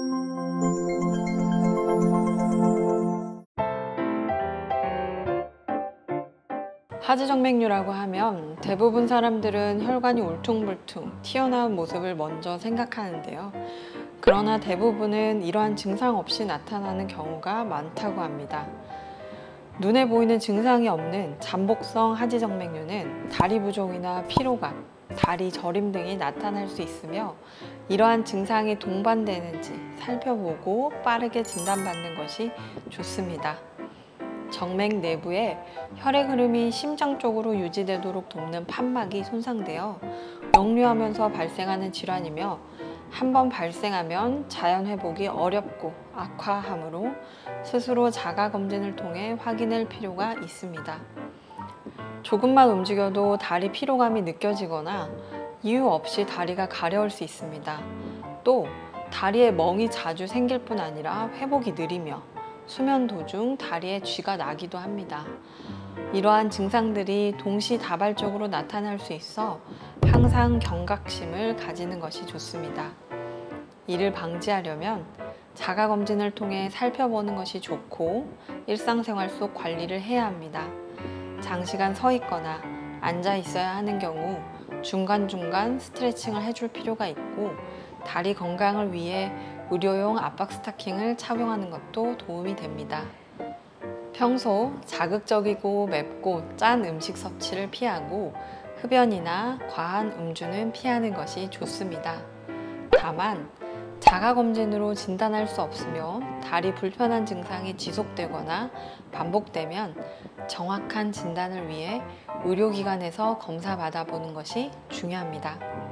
하지정맥류라고 하면 대부분 사람들은 혈관이 울퉁불퉁 튀어나온 모습을 먼저 생각하는데요. 그러나 대부분은 이러한 증상 없이 나타나는 경우가 많다고 합니다. 눈에 보이는 증상이 없는 잠복성 하지정맥류는 다리 부종이나 피로감, 다리 저림 등이 나타날 수 있으며 이러한 증상이 동반되는지 살펴보고 빠르게 진단받는 것이 좋습니다. 정맥 내부에 혈액 흐름이 심장 쪽으로 유지되도록 돕는 판막이 손상되어 역류하면서 발생하는 질환이며 한번 발생하면 자연 회복이 어렵고 악화하므로 스스로 자가검진을 통해 확인할 필요가 있습니다. 조금만 움직여도 다리 피로감이 느껴지거나 이유 없이 다리가 가려울 수 있습니다. 또 다리에 멍이 자주 생길 뿐 아니라 회복이 느리며 수면 도중 다리에 쥐가 나기도 합니다. 이러한 증상들이 동시다발적으로 나타날 수 있어 항상 경각심을 가지는 것이 좋습니다. 이를 방지하려면 자가검진을 통해 살펴보는 것이 좋고 일상생활 속 관리를 해야 합니다. 장시간 서 있거나 앉아 있어야 하는 경우 중간중간 스트레칭을 해줄 필요가 있고 다리 건강을 위해 의료용 압박 스타킹을 착용하는 것도 도움이 됩니다. 평소 자극적이고 맵고 짠 음식 섭취를 피하고 흡연이나 과한 음주는 피하는 것이 좋습니다. 다만 자가검진으로 진단할 수 없으며 다리 불편한 증상이 지속되거나 반복되면 정확한 진단을 위해 의료기관에서 검사 받아보는 것이 중요합니다.